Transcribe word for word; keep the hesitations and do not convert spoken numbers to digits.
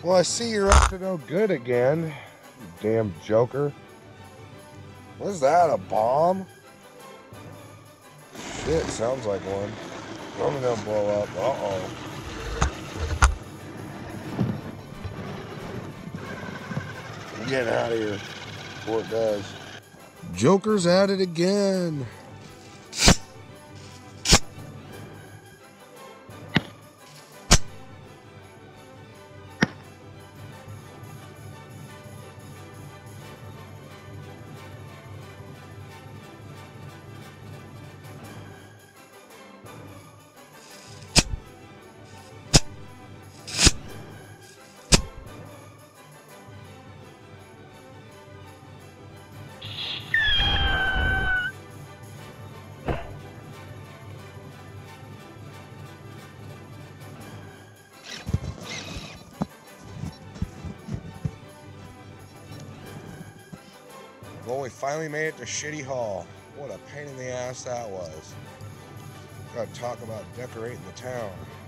Well, I see you're up to no good again, you damn joker. What's that, a bomb? Shit, sounds like one. I'm gonna blow up. Uh-oh. I'm getting out of here before it does. Joker's at it again. Well, we finally made it to Shitty Hall. What a pain in the ass that was. Gotta talk about decorating the town.